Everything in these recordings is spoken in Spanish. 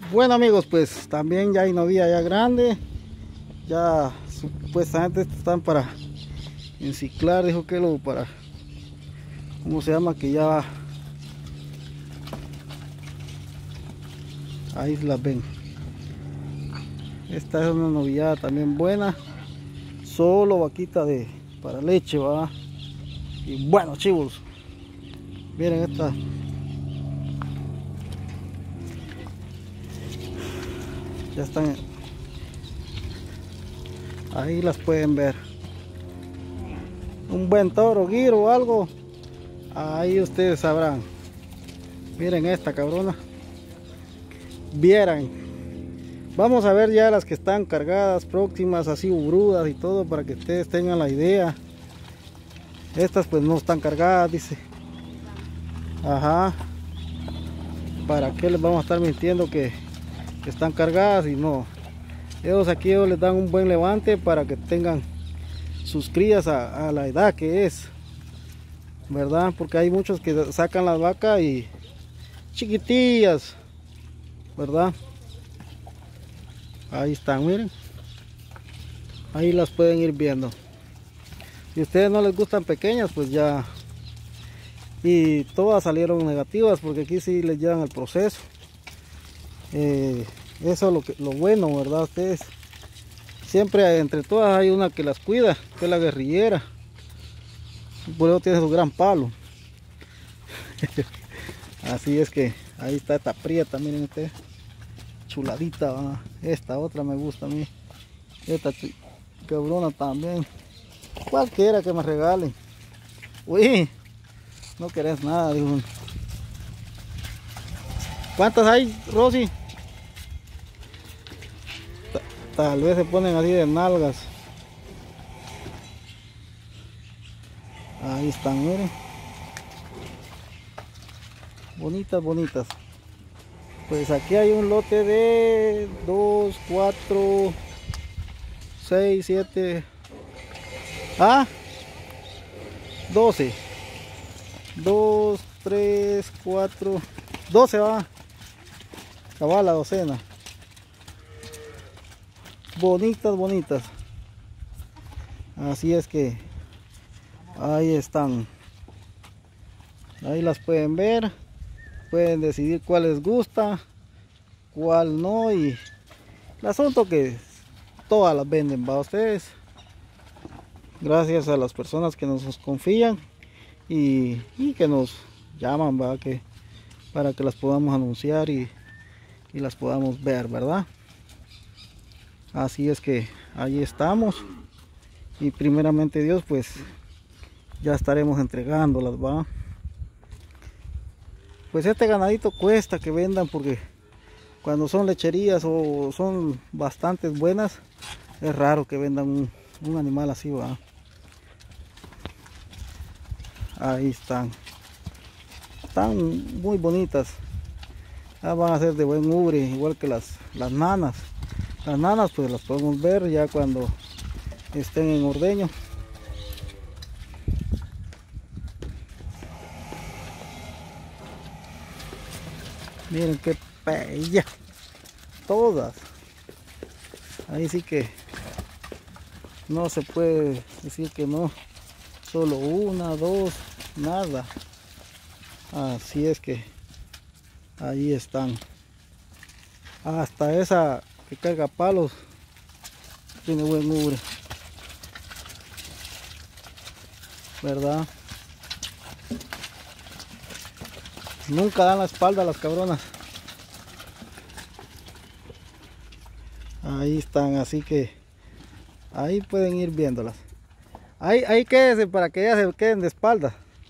Bueno amigos, pues también ya hay novia ya grande. Ya supuestamente están para enciclar, dijo que lo para, ¿cómo se llama? Que ya ahí las ven. Esta es una novillada también buena. Solo vaquita de para leche, va. Y bueno chivos, miren esta. Ya están. Ahí las pueden ver. Un buen toro, guiro o algo. Ahí ustedes sabrán. Miren esta cabrona. Vieran. Vamos a ver ya las que están cargadas, próximas, así brudas y todo, para que ustedes tengan la idea. Estas pues no están cargadas, dice. Ajá. ¿Para qué les vamos a estar mintiendo que están cargadas? Y no. Ellos aquí les dan un buen levante para que tengan sus crías a la edad que es, ¿verdad? Porque hay muchos que sacan las vacas y chiquitillas, ¿verdad? Ahí están, miren. Ahí las pueden ir viendo. Si a ustedes no les gustan pequeñas, pues ya. Y todas salieron negativas porque aquí sí les llevan el proceso. Eso es lo bueno, ¿verdad? Ustedes siempre entre todas hay una que las cuida, que es la guerrillera. Por eso tiene su gran palo. Así es que ahí está esta prieta, miren ustedes. Chuladita, ¿va? Esta otra me gusta a mí. Esta cabrona también. Cualquiera que me regalen. Uy, no querés nada, dijo. ¿Cuántas hay, Rosy? Tal vez se ponen así de nalgas. Ahí están, miren. Bonitas, bonitas. Pues aquí hay un lote de 2, 4, 6, 7. 12. 2, 3, 4, 12 va. Cabal la docena. Bonitas, bonitas. Así es que ahí están. Ahí las pueden ver. Pueden decidir cuál les gusta, cuál no. Y el asunto que todas las venden, va, ustedes. Gracias a las personas que nos confían y que nos llaman, va, que para que las podamos anunciar y las podamos ver, ¿verdad? Así es que ahí estamos. Y primeramente Dios, pues ya estaremos entregándolas, va. Pues este ganadito cuesta que vendan, porque cuando son lecherías o son bastante buenas, es raro que vendan un animal así, va. Ahí están. Están muy bonitas. Ya van a ser de buen ubre, igual que las nanas. Las nanas pues las podemos ver ya cuando estén en ordeño. Miren qué bella. Todas. Ahí sí que no se puede decir que no. Solo una, dos, nada. Así es que ahí están. Hasta esa que carga palos tiene buen ubre, ¿verdad? Nunca dan la espalda a las cabronas. Ahí están, así que ahí pueden ir viéndolas. Ahí quédese para que ellas se queden de espalda.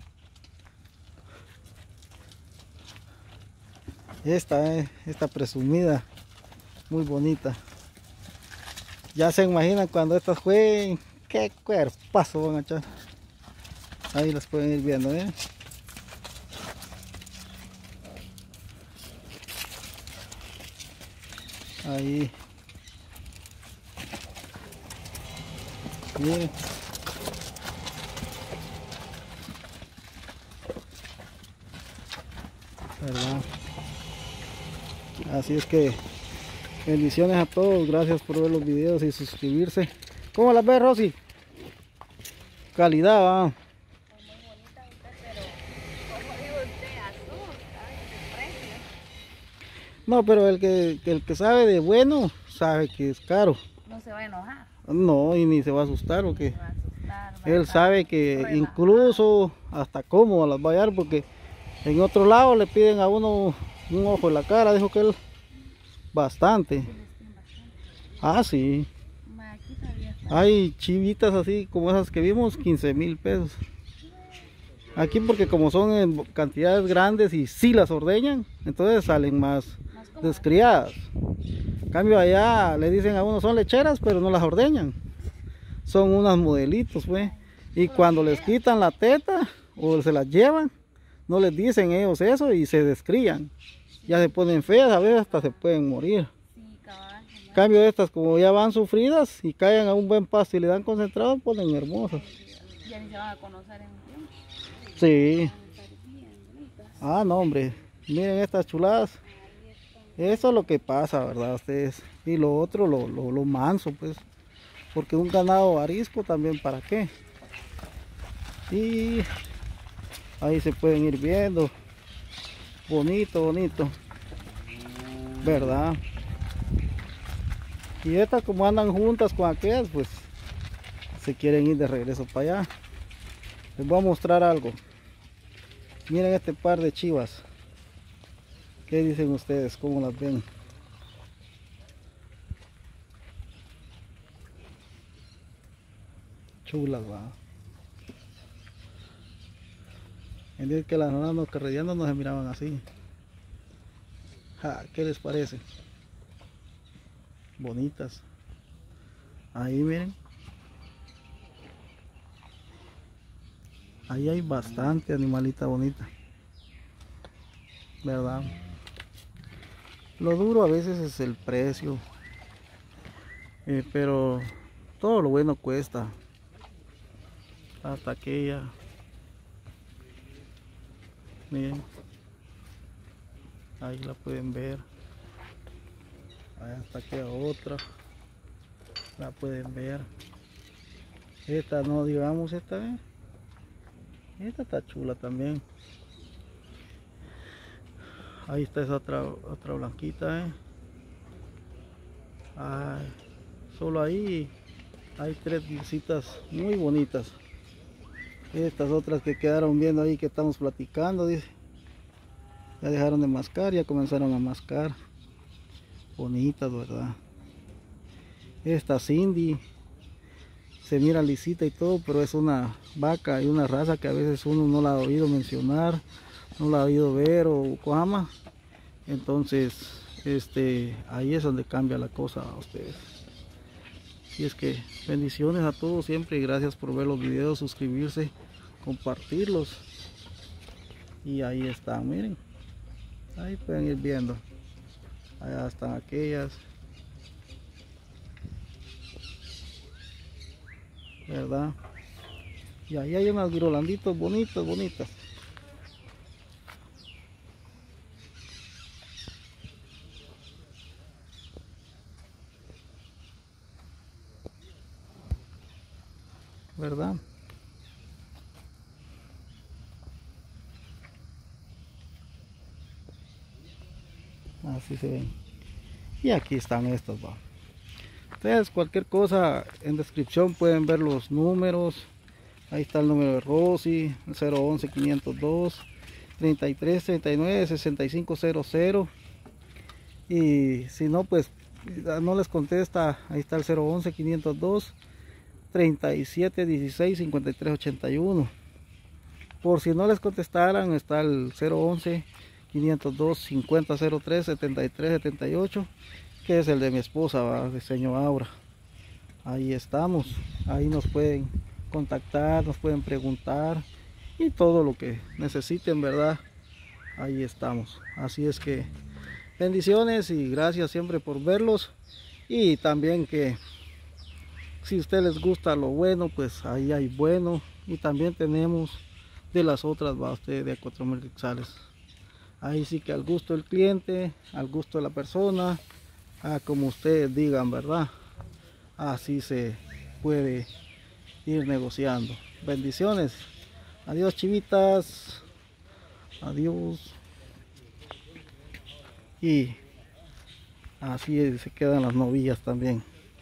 Esta presumida, muy bonita. Ya se imaginan cuando estas jueguen, qué cuerpazo van a echar. Ahí las pueden ir viendo, ¿eh? Ahí. Miren. ¿Verdad? Así es que bendiciones a todos, gracias por ver los videos y suscribirse. ¿Cómo las ves, Rosy? Calidad, va. Muy bonita usted, pero como digo usted, asusta el precio. No, pero el que sabe de bueno, sabe que es caro. No se va a enojar, No, y ni se va a asustar no porque se va a asustar. Va a él estar sabe que relajado. incluso hasta cómodo las va a hallar, porque en otro lado le piden a uno un ojo en la cara, dijo que él bastante. Sí, les piden bastante. Ah, sí. Aquí todavía está. Hay chivitas así como esas que vimos, 15,000 pesos. Aquí porque como son en cantidades grandes y sí las ordeñan, entonces salen más Más cómodas. descriadas. En cambio allá le dicen a uno son lecheras, pero no las ordeñan. Son unas modelitos, pues. Y cuando les quitan la teta o se las llevan, no les dicen ellos eso y se descrían. Ya se ponen feas, a veces hasta se pueden morir. Sí, cabal. En cambio estas como ya van sufridas y caen a un buen pasto y le dan concentrado, ponen hermosas. Ya ni se van a conocer en un tiempo. Sí. Van a estar bien bonitas. Ah, no, hombre. Miren estas chuladas. Eso es lo que pasa, ¿verdad? Ustedes. Y lo otro, lo manso, pues. Porque un ganado arisco también, ¿para qué? Y ahí se pueden ir viendo. Bonito, bonito. ¿Verdad? Y estas como andan juntas con aquellas, pues se quieren ir de regreso para allá. Les voy a mostrar algo. Miren este par de chivas. ¿Qué dicen ustedes? ¿Cómo las ven? Chulas, va. En vez que las nonas carreteando no se miraban así. Ja, ¿qué les parece? Bonitas. Ahí miren. Ahí hay bastante animalita bonita. ¿Verdad? Lo duro a veces es el precio. Pero todo lo bueno cuesta. Hasta aquella. Miren. Ahí la pueden ver. Ahí hasta aquella otra. La pueden ver. Esta no, digamos, esta vez. Esta está chula también. Ahí está esa otra blanquita, Ay, solo ahí hay tres visitas muy bonitas. Estas otras que quedaron viendo ahí que estamos platicando, dice. Ya dejaron de mascar, ya comenzaron a mascar. Bonitas, ¿verdad? Esta Cindy se mira lisita y todo, pero es una vaca y una raza que a veces uno no la ha oído mencionar, no la ha oído ver o cómo. Entonces ahí es donde cambia la cosa a ustedes. Y es que bendiciones a todos siempre y gracias por ver los videos, suscribirse, compartirlos. Y ahí están, miren, ahí pueden ir viendo. Allá están aquellas, ¿verdad? Y ahí hay unas guirolanditas bonitas, bonitas. ¿Verdad? Así se ven. Y aquí están estos, va. Entonces cualquier cosa en descripción pueden ver los números. Ahí está el número de Rosy, 011 502 33 39 65 00. Y si no, pues no les contesta, ahí está el 011 502 37 16 53 81. Por si no les contestaran, está el 011 502 50 03 73 78, que es el de mi esposa, ¿va? Diseño Aura. Ahí estamos, ahí nos pueden contactar, nos pueden preguntar y todo lo que necesiten, ¿verdad? Ahí estamos. Así es que bendiciones y gracias siempre por verlos. Y también que si a ustedes les gusta lo bueno, pues ahí hay bueno. Y también tenemos de las otras, va usted de 4,000 quetzales. Ahí sí que al gusto del cliente, al gusto de la persona, como ustedes digan, ¿verdad? Así se puede ir negociando. Bendiciones. Adiós, chivitas. Adiós. Y así se quedan las novillas también.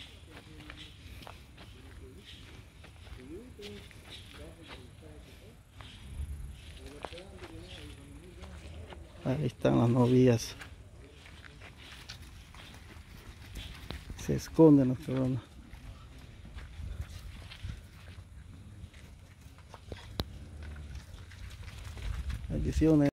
Ahí están las novillas. Se esconden las coronas. Bendiciones.